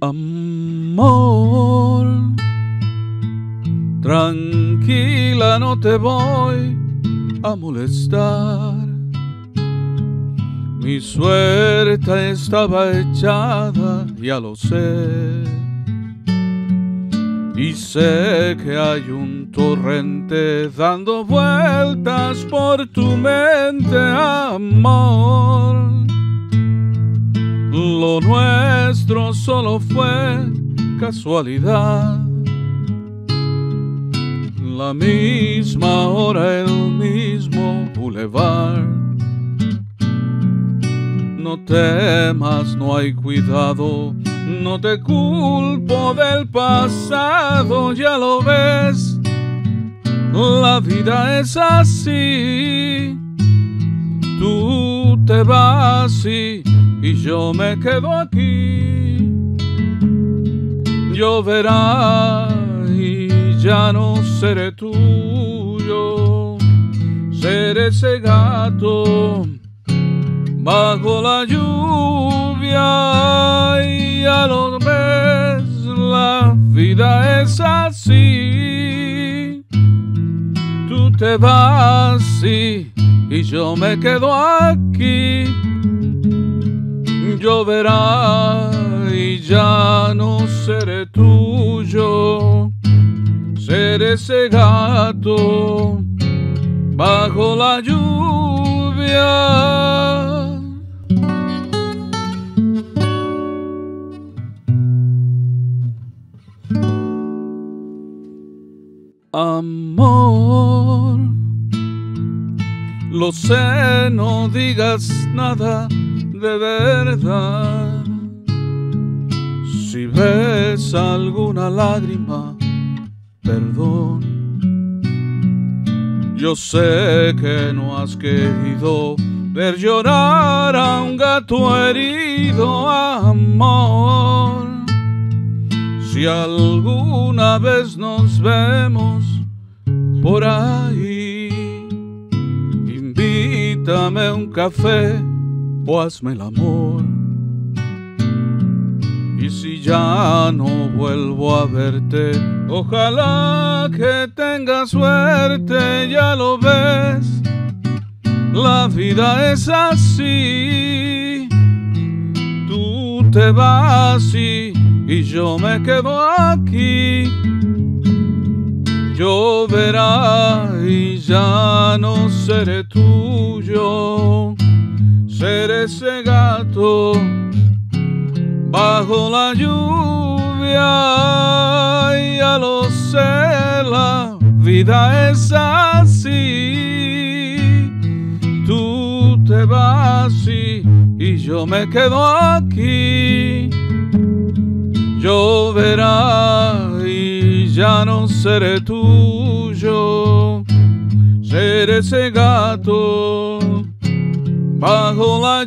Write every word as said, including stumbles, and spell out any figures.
Amor, tranquila, no te voy a molestar. Mi suerte estaba echada, ya lo sé. Y sé que hay un torrente dando vueltas por tu mente, amor. Lo nuestro solo fue casualidad. La misma hora, el mismo bulevar. No temas, no hay cuidado, no te culpo del pasado, ya lo ves, la vida es así. Tú te vas y, y yo me quedo aquí. Lloverá y ya no seré tuyo, seré ese gato bajo la lluvia, y ya lo ves, la vida es así. Tú te vas y, y yo me quedo aquí. Lloverá y ya no seré tuyo, seré ese gato bajo la lluvia. Amor, lo sé, no digas nada de verdad. Si ves alguna lágrima, perdón. Yo sé que no has querido ver llorar a un gato herido, amor. Si alguna vez nos vemos por ahí, invítame a un café o hazme el amor. Y si ya no vuelvo a verte, ojalá que tengas suerte, ya lo ves, la vida es así. Tú te vas y, y yo me quedo aquí. Lloverá y ya no seré tuyo, seré ese gato bajo la lluvia, y ya lo sé, la vida es así. Tú te vas y, y yo me quedo aquí. Lloverá y ya no seré tuyo, seré ese gato bajo la